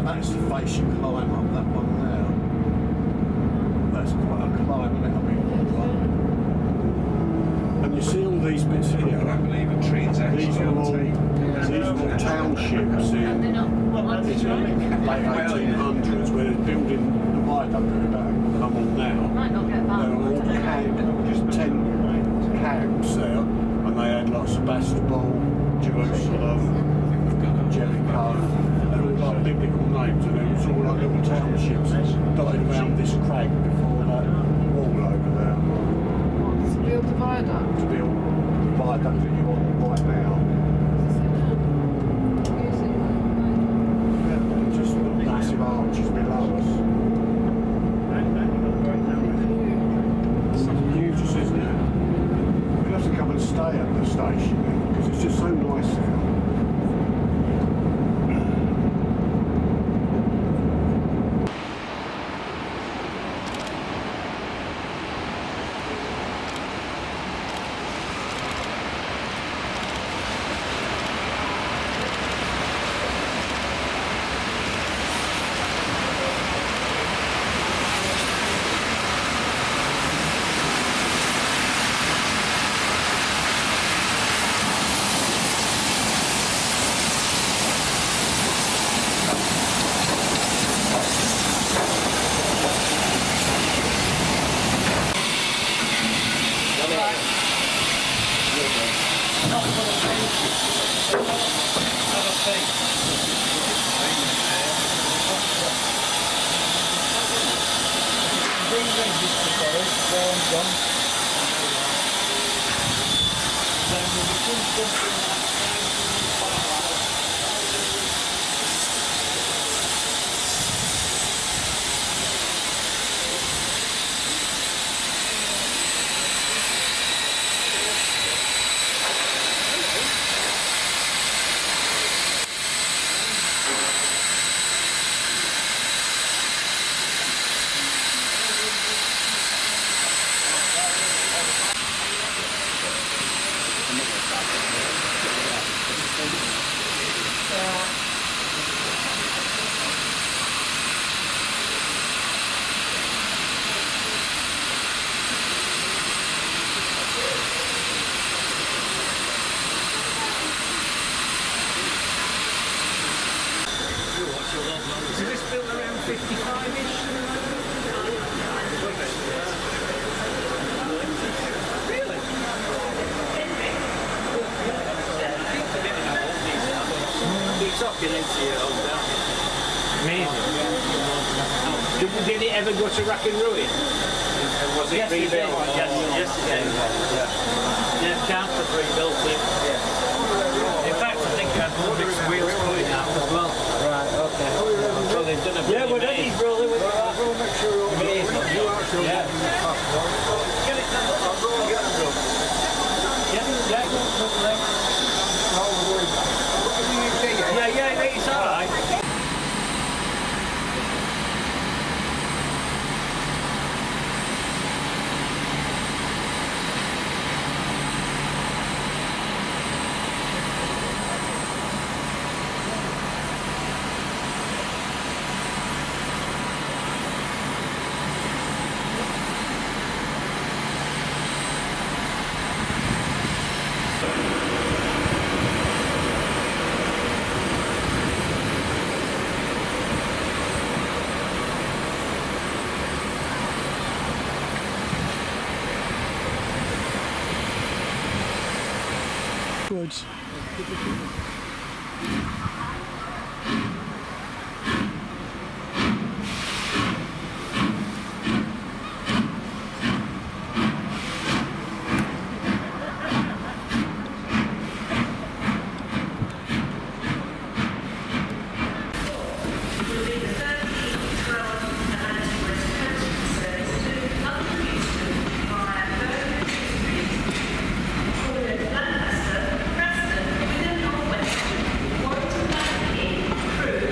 that's the face you climb up, that one now. That's quite a climb, isn't it? I mean, and you see all these bits here. I don't believe a train's actually these are all townships in late 1800s where they're building the viaduct that I'm on now. Might not get back. They were all just 10 camps there, and they had like Sebastopol, Jerusalem, Jericho, and all like biblical names, and it was all like little townships dotted around this crag before that wall over there. To build the viaduct? To build the viaduct that you're on right now. Yeah, just the massive arches below us. It's huge, isn't it? We'll have to come and stay at the station because it's just so nice there. Did it ever go to rack and ruin? Was it rebuilt? Yes, it did. Yeah, Carlisle rebuilt it. In fact, I think it had more mixed wheels coming out as well. Right, okay. So they've done a bit. Yeah, but Eddie's rolling with that. Make sure you actually get it done. I'll go and get them done. Yeah, it's alright. Good. Preston, within North West, Warrington,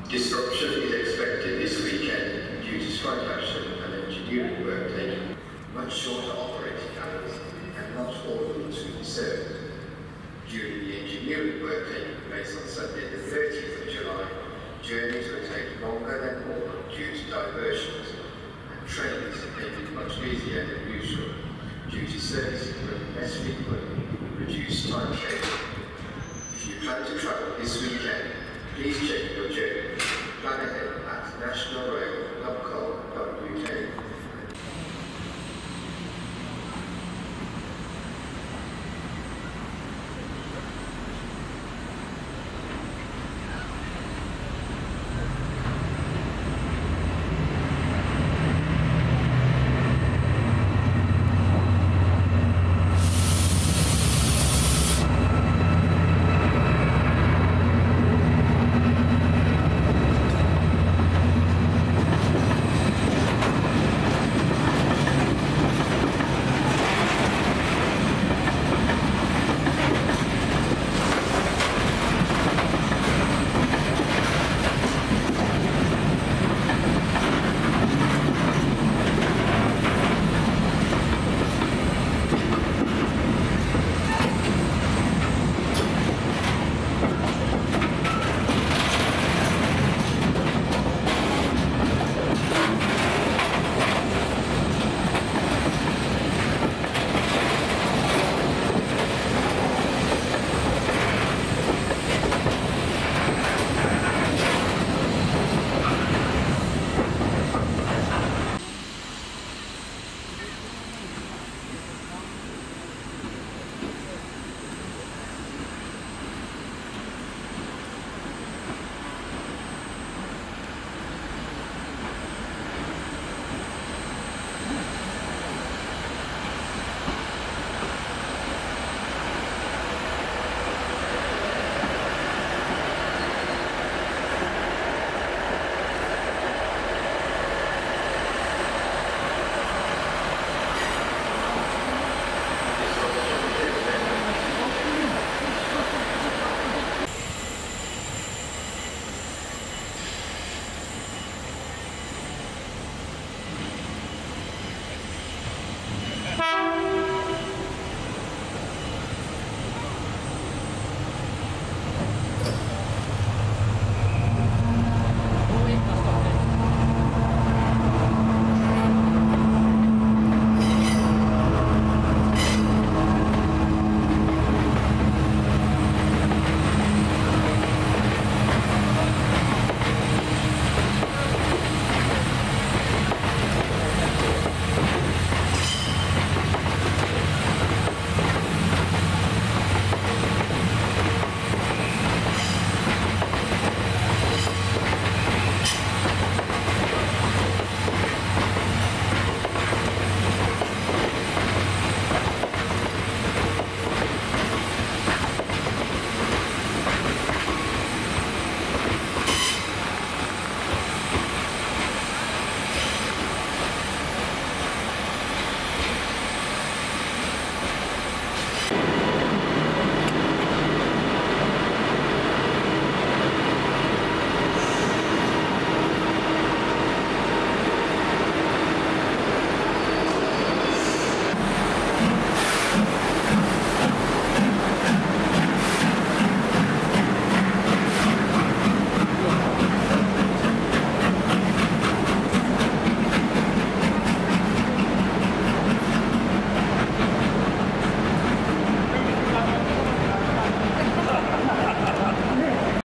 Disruption is expected this weekend due to strike action and engineering work taking much shorter operating hours and not all routes will be served. During the engineering work taking place on Sunday the 30th of July, journeys will take longer than normal due to diversions, and trains may be much busier than usual due to services running less frequently, reduced timetable. If you plan to travel this weekend, please check your journey